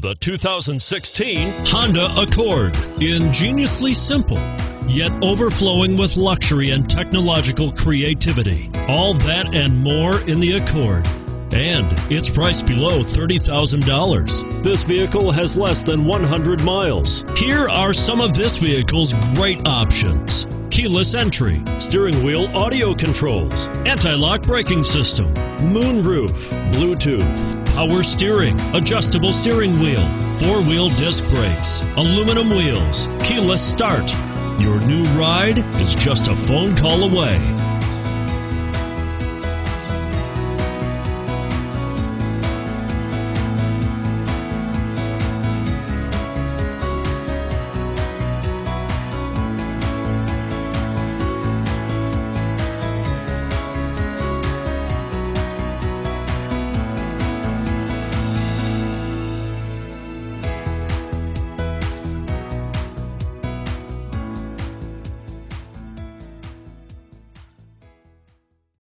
The 2016 Honda Accord. Ingeniously simple, yet overflowing with luxury and technological creativity. All that and more in the Accord. And it's priced below $30,000. This vehicle has less than 100 miles. Here are some of this vehicle's great options: keyless entry, steering wheel audio controls, anti-lock braking system, moonroof, Bluetooth, power steering, adjustable steering wheel, four-wheel disc brakes, aluminum wheels, keyless start. Your new ride is just a phone call away.